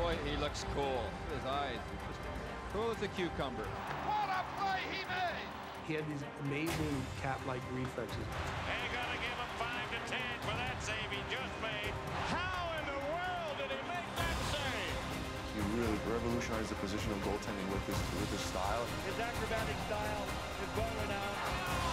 Boy, he looks cool. His eyes, just cool as a cucumber. What a play he made! He had these amazing cat-like reflexes. They gotta give him 5 to 10 for that save he just made. How in the world did he make that save? He really revolutionized the position of goaltending with his style. His acrobatic style is well renowned.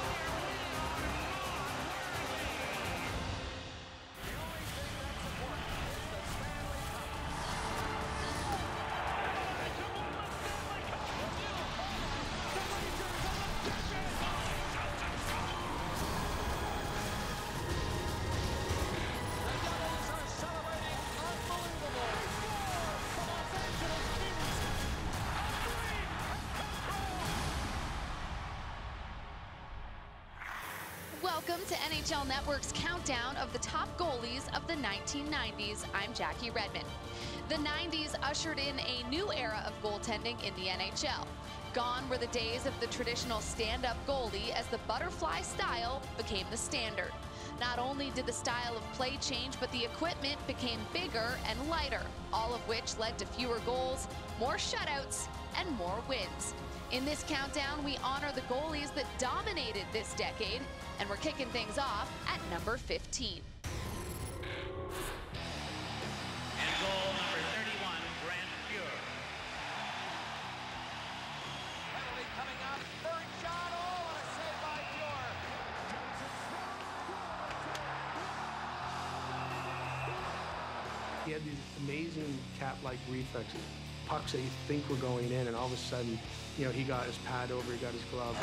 Welcome to NHL Network's countdown of the top goalies of the 1990s. I'm Jackie Redmond. The 90s ushered in a new era of goaltending in the NHL. Gone were the days of the traditional stand-up goalie as the butterfly style became the standard. Not only did the style of play change, but the equipment became bigger and lighter, all of which led to fewer goals, more shutouts, and more wins. In this countdown, we honor the goalies that dominated this decade, and we're kicking things off at number 15. And goal number 31, Grant Fuhr. Penalty coming up. Third shot. Oh, what a save by Fuhr. He had these amazing cat-like reflexes. Pucks that you think were going in, and all of a sudden, you know, he got his pad over, he got his glove.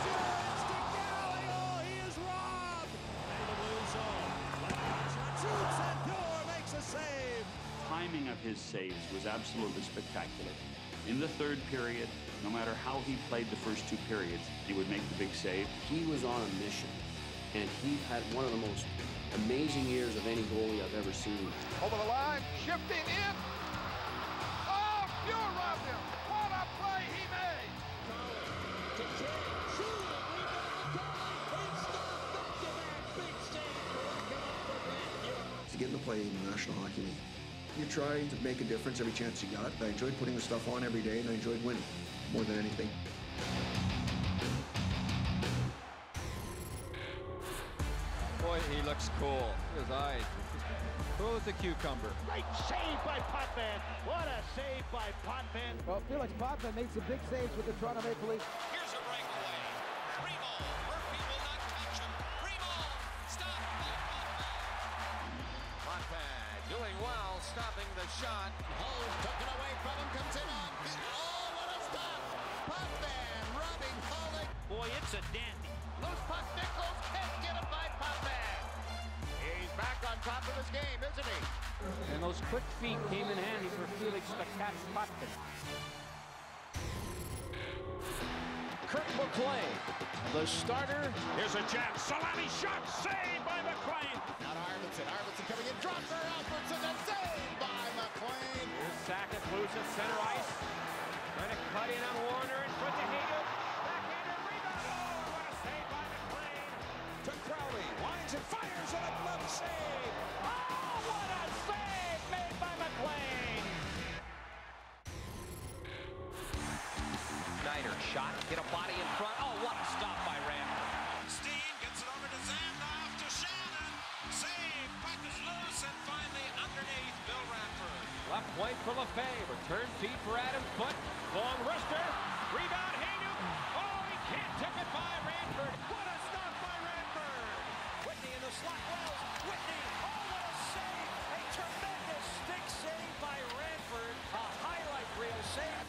Timing of his saves was absolutely spectacular. In the third period, no matter how he played the first two periods, he would make the big save. He was on a mission, and he had one of the most amazing years of any goalie I've ever seen. Over the line, shifting in. Oh, Fuhr robbed him. What a play he made. To get in the play in the National Hockey League, you're trying to make a difference every chance you got. I enjoyed putting the stuff on every day, and I enjoyed winning more than anything. Boy, he looks cool. His eyes, just cool as a cucumber. Great save by Potvin. What a save by Potvin. Well, Felix Potvin made some big saves with the Toronto Maple Leafs. Here's a breakaway. Primo. Murphy will not touch him. Primo. Stop by Potvin. Montag doing well, stopping the shot. Hull took it away from him. Comes in on. Oh, what a stop. Potvin robbing Hull. Boy, it's a dandy. Loose puck, Nichols can't get it by Potvin. He's back on top of his game, isn't he? And those quick feet came in handy for Felix the Cat Potvin. Kirk McLean, the starter. Here's a chance. Salami shot. Saved by McLean. Now to Arvidsson. Arvidsson coming in. Drops for Alfredson and saved by McLean. Here's Sackett loose at center ice. Trying to cut in on Warner in front of Hayden. Backhander rebound. Oh, what a save by McLean. To Crowley. Winds and fires and a glove save. Oh, what a save made by McLean. Snyder shot. Hit a body in front. Oh, what a stop by Ranford. Steen gets it over to Zamnoff to Shannon. Save. Puck is loose and finally underneath Bill Ranford. Left point for Lefebvre. Return feed for Adam Foote. Long wrister. Rebound Hayduk. Oh, he can't tip it by Ranford. What a stop by Ranford. Whitney in the slot wells. Whitney. Oh, what a save. A tremendous stick save by Ranford. A highlight reel save.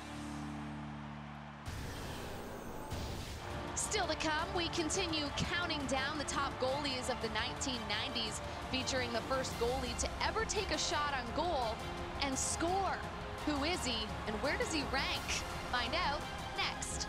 Still to come, we continue counting down the top goalies of the 1990s, featuring the first goalie to ever take a shot on goal and score. Who is he, and where does he rank? Find out next.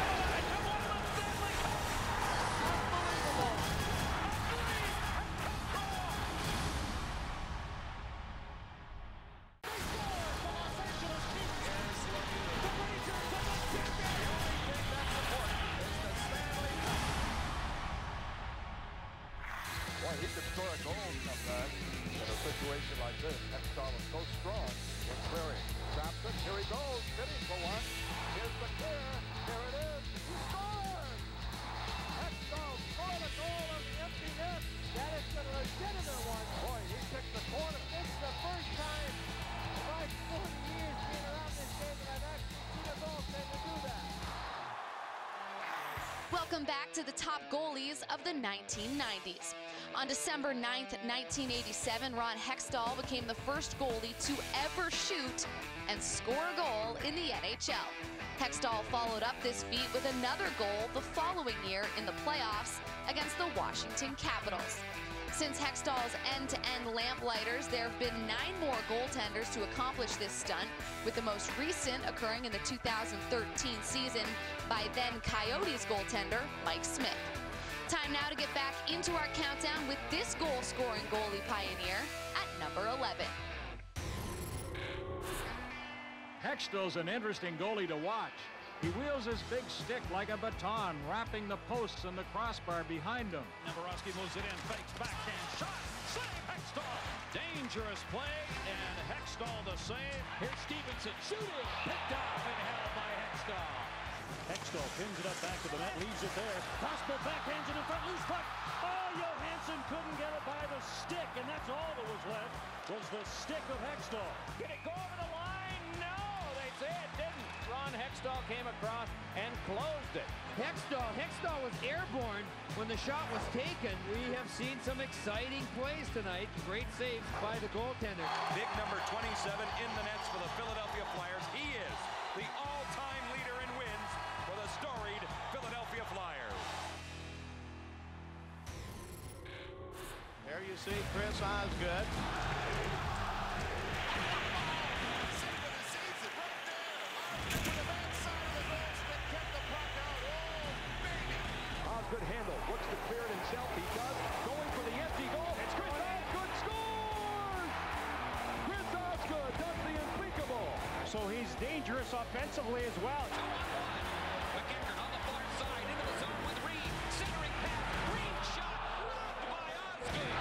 Boy, he could score a goal sometimes in a situation like this. That star was so strong. It's very Welcome back to the top goalies of the 1990s. On December 9th, 1987, Ron Hextall became the first goalie to ever shoot and score a goal in the NHL. Hextall followed up this feat with another goal the following year in the playoffs against the Washington Capitals. Since Hextall's end-to-end lamplighters, there have been 9 more goaltenders to accomplish this stunt, with the most recent occurring in the 2013 season by then Coyotes goaltender Mike Smith. Time now to get back into our countdown with this goal-scoring goalie pioneer at number 11. Hextall's an interesting goalie to watch. He wields his big stick like a baton, wrapping the posts and the crossbar behind him. Navarowski moves it in, fakes backhand shot, save Hextall. Dangerous play, and Hextall the save. Here's Stevenson shooting, picked off and held by Hextall. Hextall pins it up back to the net, leaves it there. Possible backhands it in front, loose puck. Oh, Johansson couldn't get it by the stick, and that's all that was left, was the stick of Hextall. Did it go over the line? No, they say it didn't. Ron Hextall came across and closed it. Hextall was airborne when the shot was taken. We have seen some exciting plays tonight. Great saves by the goaltender. Big number 27 in the nets for the Philadelphia Flyers. He is the all-time leader in wins for the storied Philadelphia Flyers. There you see Chris Osgood. Osgood handle, looks to clear it himself. He does. Going for the empty goal. It's Chris Osgood scores! Chris Osgood does the unthinkable. So he's dangerous offensively as well. Again on the far side into the zone with Reed. Centering pass. Reed shot. Blocked by Osgood.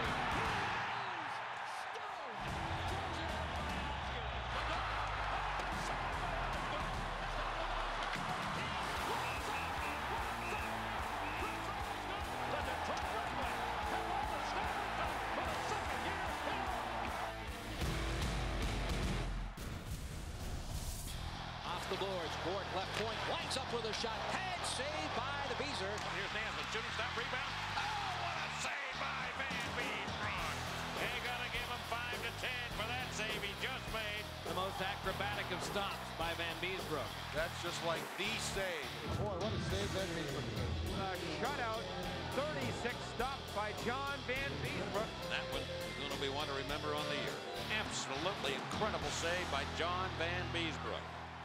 The boards, Bork left point, lines up with a shot, head saved by the Beezer. Here's Nansen, shooting stop, rebound. Oh, what a save by Van Beesbrook. They're gonna give him 5 to 10 for that save he just made. The most acrobatic of stops by Van Beesbrook. That's just like the save. Boy, what a save that Beesbrook made. Shutout, 36 stops by John Van Beesbrook. That one is going to be one to remember on the year. Absolutely incredible save by John Van Beesbrook.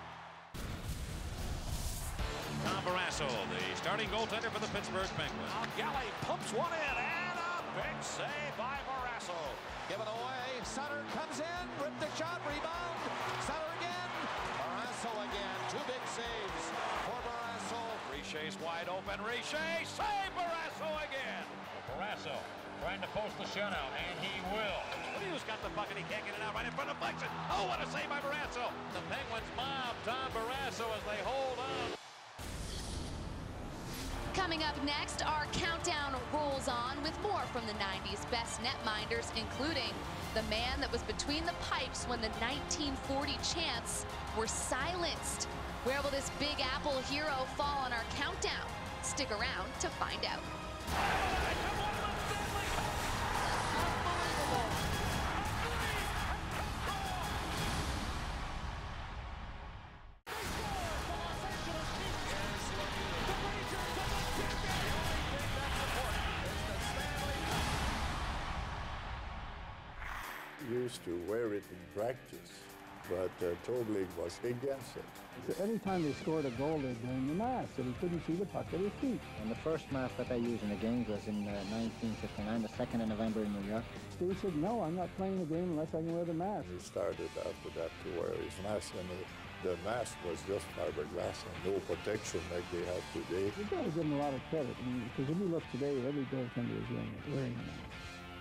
Tom Barrasso, the starting goaltender for the Pittsburgh Penguins. Galley pumps one in, and a big save by Barrasso. Given away, Sutter comes in, ripped the shot, rebound. Sutter again, Barrasso again. 2 big saves for Barrasso. Richey's wide open, Richer, save Barrasso again. Barrasso trying to post the shutout, and he will. Who's got the puck and he can't get it out right in front of Flexen. Oh, what a save by Barrasso. The Penguins mob Tom Barrasso as they hold on. Coming up next, our countdown rolls on with more from the 90s best netminders, including the man that was between the pipes when the 1940 chants were silenced. Where will this Big Apple hero fall on our countdown? Stick around to find out. Used to wear it in practice, but Toglig was against it. So every time they scored a goal, they'd bring the mask, so he couldn't see the puck at his feet. And the first mask that I used in the game was in 1959, the 2nd of November in New York. So he said, no, I'm not playing the game unless I can wear the mask. He started after that to wear his mask, and the mask was just fiberglass and no protection like they have today. You've got to give him a lot of credit, because if you look today, every goaltender is wearing a mask.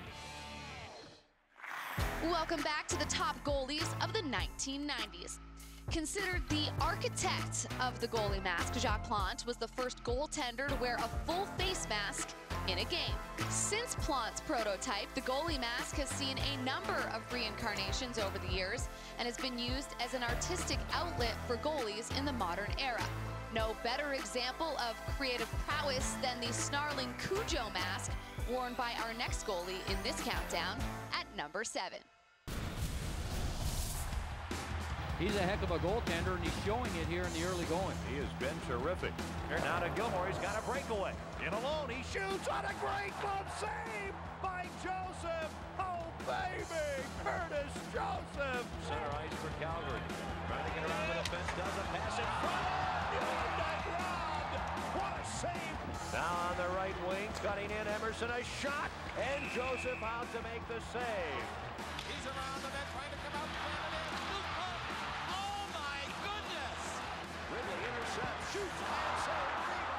Welcome back to the top goalies of the 1990s. Considered the architect of the goalie mask, Jacques Plante was the first goaltender to wear a full face mask in a game. Since Plante's prototype, the goalie mask has seen a number of reincarnations over the years and has been used as an artistic outlet for goalies in the modern era. No better example of creative prowess than the snarling Cujo mask worn by our next goalie in this countdown at number 7. He's a heck of a goaltender, and he's showing it here in the early going. He has been terrific. Here now to Gilmore. He's got a breakaway. In alone, he shoots on a great glove save by Joseph. Oh, baby, Curtis Joseph. Center ice for Calgary. Trying to get around the defense. Doesn't pass it. What a save. Now on the right wing, cutting in Emerson. A shot. And Joseph out to make the save. He's around the net trying to come out. Ridley intercepts, shoots, and save.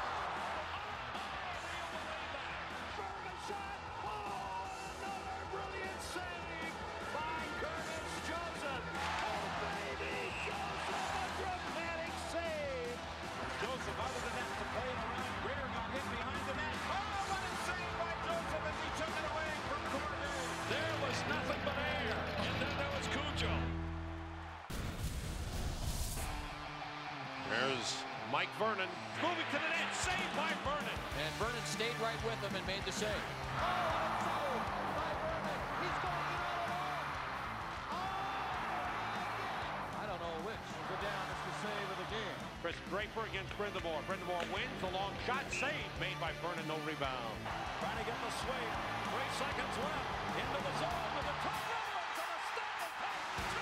Berman shot. Oh, another brilliant save by Curtis Joseph. Oh, baby, Joseph, a dramatic save. Joseph out of the net to play it around. Ritter got hit behind the net. Oh, what a save by Joseph as he took it away from Corday. There was nothing but air. And then there was Cujo. There's Mike Vernon moving to the net, saved by Vernon. And Vernon stayed right with him and made the save. Oh, and fouled by Vernon. He's going to I don't know which will go down as the save of the game. Chris Draper against Brindamore. Brindamore wins. A long shot, save made by Vernon, no rebound. Trying to get the swing. 3 seconds left. Into the zone with the top Ravens and a stop and pass.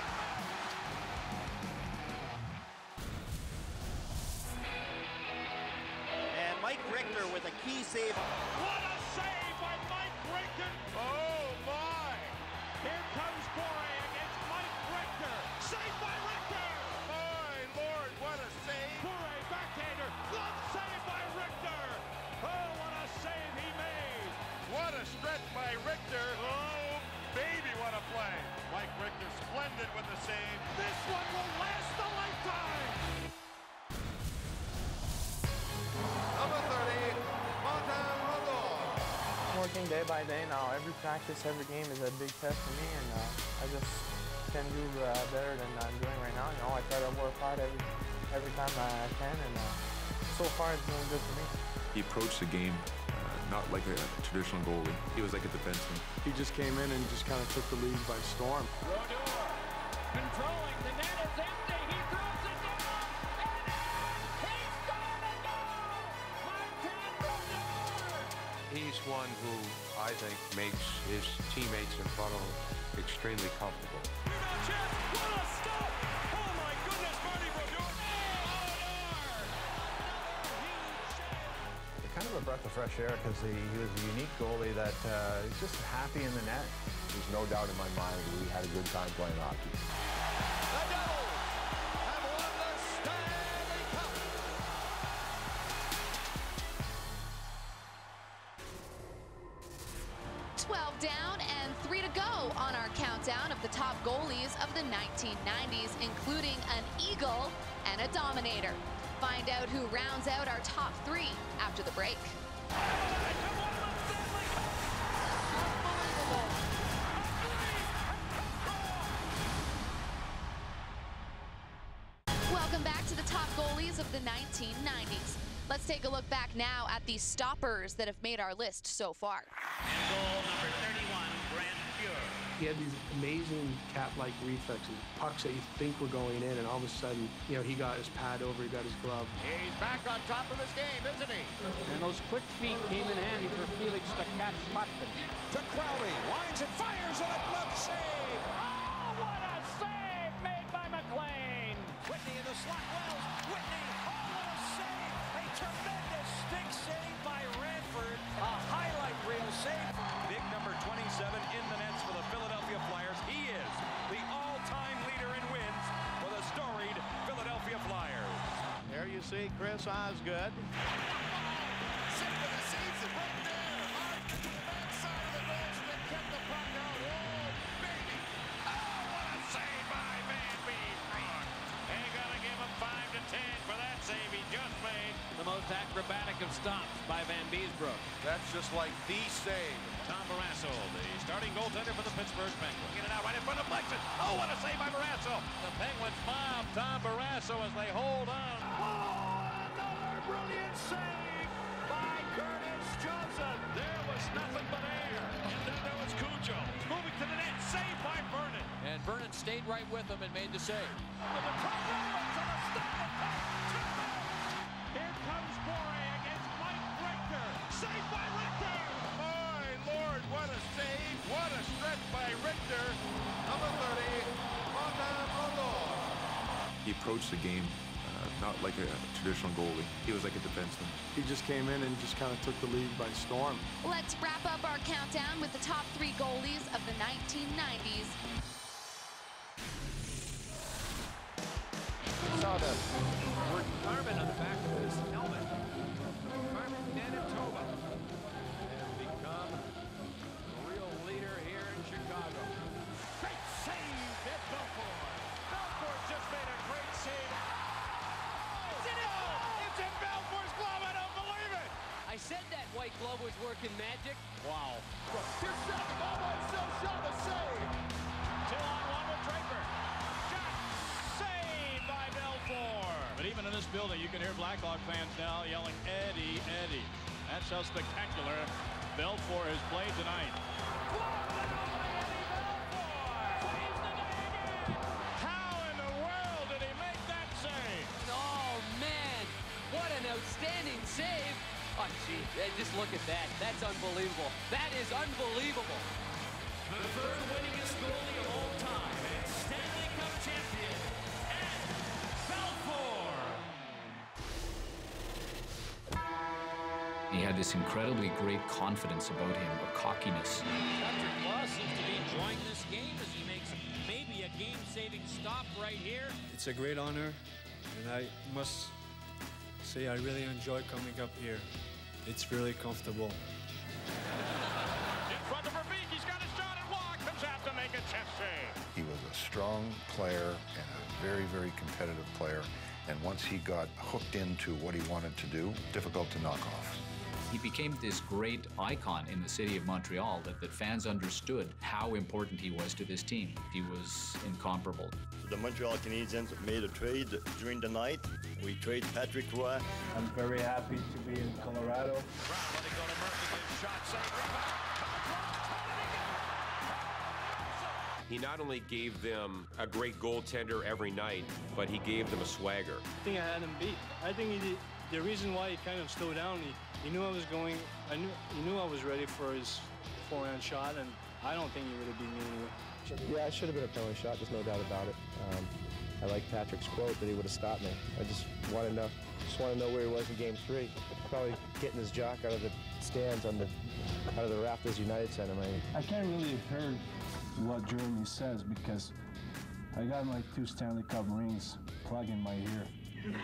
Mike Richter with a key save. What a save by Mike Richter! Oh my! Here comes Corey against Mike Richter. Saved by Richter! My Lord, what a save! Corey backhander, glove save by Richter. Oh, what a save he made! What a stretch by Richter! Oh, baby, what a play! Mike Richter splendid with the save. This one will last a lifetime. Number 30, Martin Brodeur. I'm working day by day now. Every practice, every game is a big test for me, and I just can do better than I'm doing right now. You know, I try to work hard every time I can, and so far it's doing good for me. He approached the game not like a traditional goalie. He was like a defenseman. He just came in and just kind of took the league by storm. Brodeur controlling. The net is empty. He throws it down. And he's got a goal. Martin Brodeur. He's one who I think makes his teammates in front of him extremely comfortable. What a stop! Oh my goodness, Marty Brodeur! Kind of a breath of fresh air because he was a unique goalie that is just happy in the net. There's no doubt in my mind that we had a good time playing hockey. The Devils have won the Stanley Cup. $12 down and 3 to go on our countdown of the top goalies of the 1990s, including an Eagle and a Dominator. Find out who rounds out our top 3 after the break. Welcome back to the top goalies of the 1990s. Let's take a look back now at the stoppers that have made our list so far. And goal number 31, Grant Fuhr. He had these amazing cat-like reflexes, pucks that you think were going in, and all of a sudden, you know, he got his pad over, he got his glove. He's back on top of his game, isn't he? And those quick feet came in handy for Felix to catch Putman. To Crowley, winds and fires on a glove save. Oh, what a save made by McLean. Whitney in the slot wells. Whitney, oh, what a save. A tremendous stick save by Radford. A highlight reel save. Big number 27 in the nets for the Philadelphia Flyers. He is the all-time leader in wins for the storied Philadelphia Flyers. There you see Chris Osgood. Saves it right there. Hard to the backside of the bench that kept the puck out. Oh, baby. Oh, what a save by Van Beesbrook. Ain't gonna give him 5 to 10 for that save he just made. The most acrobatic of stops by Van Beesbrook. That's just like the save. Tom Barrasso, the starting goaltender for the Pittsburgh Penguins. Get it out right in front of Flexen. Oh, what a save by Barrasso. The Penguins mob Tom Barrasso as they hold on. Oh, brilliant save by Curtis Joseph. There was nothing but air. And then there was Cujo. Moving to the net, saved by Vernon. And Vernon stayed right with him and made the save. With the top rollers on a stop and pass. Here comes Boré against Mike Richter. Saved by Richter. My Lord, what a save. What a stretch by Richter. Number 30, Montan Rondon. He approached the game not like a traditional goalie. He was like a defenseman. He just came in and just kind of took the league by storm. Let's wrap up our countdown with the top 3 goalies of the 1990s. Saw the word Carmen on the back of his helmet. Carmen Manitoba has become a real leader here in Chicago. Great save at Belfort. Belfort just made a great save. It's in it! It's in Belfort's glove. I don't believe it. I said that white glove was working magic. Wow. Here's shot. Oh, himself shot a save. 2-on-1 with Draper. Shot. Save by Belfort. But even in this building, you can hear Blackhawk fans now yelling, Eddie, Eddie. That's how spectacular Belfort has played tonight. How in the world did he make that save? Oh, man. What an outstanding save. Oh, gee, just look at that. That's unbelievable. That is unbelievable. The third winningest goalie of all time and Stanley Cup champion, Ed Belfour. He had this incredibly great confidence about him, or cockiness. Patrick Roy seems to be enjoying this game as he makes maybe a game-saving stop right here. It's a great honor, and I must say I really enjoy coming up here. It's really comfortable. In front of Verbeek, he's got a shot and walk. Comes out to make a chest save. He was a strong player and a very, very competitive player. And once he got hooked into what he wanted to do, difficult to knock off. He became this great icon in the city of Montreal that fans understood how important he was to this team. He was incomparable. The Montreal Canadiens made a trade during the night. We trade Patrick Roy. I'm very happy to be in Colorado. Brown letting go to Murphy. His shot save. He not only gave them a great goaltender every night, but he gave them a swagger. I think I had him beat. I think the reason why he kind of slowed down, he knew I was going, he knew I was ready for his forehand shot, and I don't think he would have beat me anyway. Yeah, it should have been a penalty shot, there's no doubt about it. I like Patrick's quote that he would have stopped me. I just want to know where he was in Game 3. Probably getting his jock out of the stands out of the Raptors United Center. I can't really hear what Jeremy says because I got like 2 Stanley Cup rings plugged in my ear.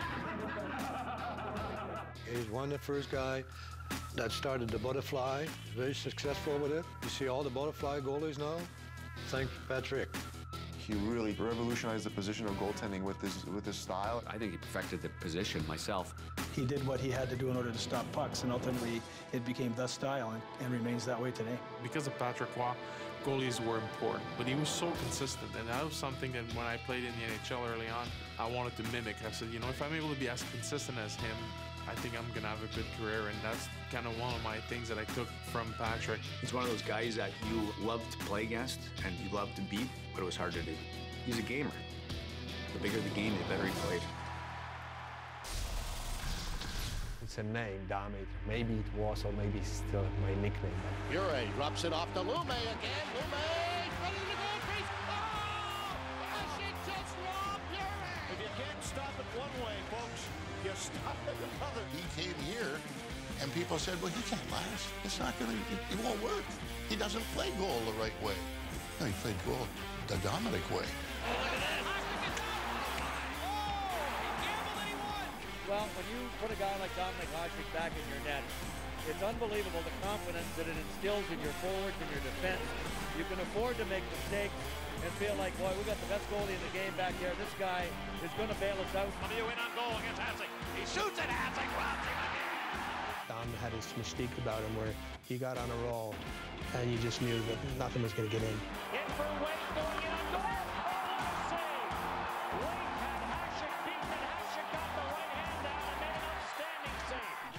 He's one of the first guy that started the butterfly. He's very successful with it. You see all the butterfly goalies now. Thank Patrick. He really revolutionized the position of goaltending with his style. I think he perfected the position myself. He did what he had to do in order to stop pucks, and ultimately it became the style and remains that way today. Because of Patrick Roy, goalies were important, but he was so consistent, and that was something that when I played in the NHL early on, I wanted to mimic. I said, you know, if I'm able to be as consistent as him, I think I'm going to have a good career, and that's kind of one of my things that I took from Patrick. He's one of those guys that you loved to play against, and you loved to beat, but it was hard to do. He's a gamer. The bigger the game, the better he played. It's a name, Dominator. Maybe it was, or maybe it's still my nickname. Pure drops it off to Lume again. Lume ready to go. Face. Oh! Washington Law Pure. If you can't stop it one way, folks, you stop it another. He came here, and people said, well, he can't last. It's not going to, it won't work. He doesn't play goal the right way. No, he played goal the Dominic way. Well, when you put a guy like Dominic Hasek back in your net, it's unbelievable the confidence that it instills in your forwards and your defense. You can afford to make mistakes and feel like, boy, we got the best goalie in the game back here. This guy is going to bail us out. Lemieux in on goal against Hasek. He shoots it. Hasek robs him again. Dom had his mystique about him where he got on a roll, and you just knew that nothing was going to get in. In for Wade going in on goal. Oh, save. Wade had Hasek beat, and Hasek got the right hand down and made an outstanding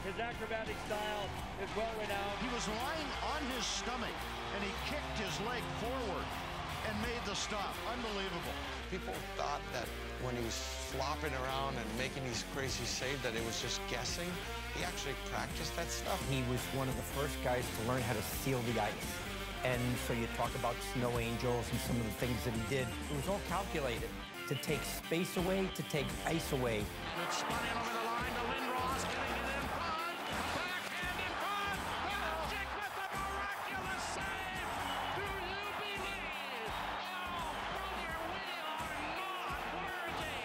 His acrobatic style is well renowned. He was lying on his stomach, and he kicked his leg forward and made the stop. Unbelievable. People thought that when he's flopping around and making these crazy saves that it was just guessing. He actually practiced that stuff. He was one of the first guys to learn how to seal the ice. And so you talk about snow angels and some of the things that he did. It was all calculated to take space away, to take ice away. Good spun in over the line to Lindros, getting it in front. Backhand in front. Patrick with the miraculous save. Do you believe? Oh, brother, we are not worthy.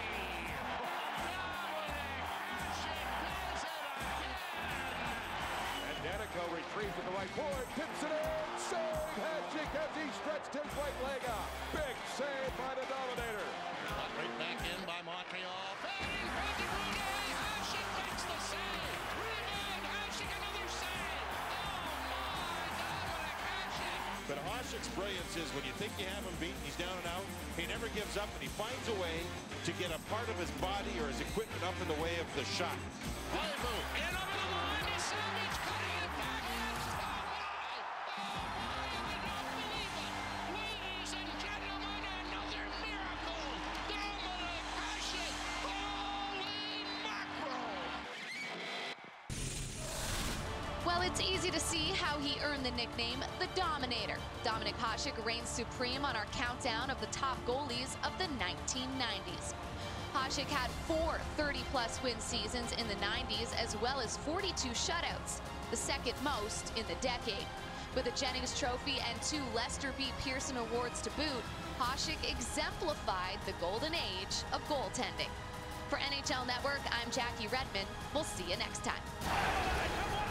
Patrick does it again. And Danico retrieves at the right point, tips it in, save, Hatchick as he stretched his right leg out. Big save by the Dominator. Right back in by Montreal. Fading from the Brunei. Hasek makes the save. Rebound. Hasek another save. Oh my Dominic Hasek. But Hasek's brilliance is when you think you have him beaten, he's down and out. He never gives up, and he finds a way to get a part of his body or his equipment up in the way of the shot. Koivu in over the line. Is Savage cutting it back in. Oh my, I don't believe it. Ladies and gentlemen, another miracle. Dominic Hasek. Holy mackerel. Well, it's easy to see how he earned the nickname the Dominator. Dominic Hasek reigns supreme on our countdown of the top goalies of the 1990s. Hasek had 4 30-plus win seasons in the 90s, as well as 42 shutouts, the second most in the decade. With a Jennings Trophy and 2 Lester B. Pearson Awards to boot, Hasek exemplified the golden age of goaltending. For NHL Network, I'm Jackie Redmond. We'll see you next time.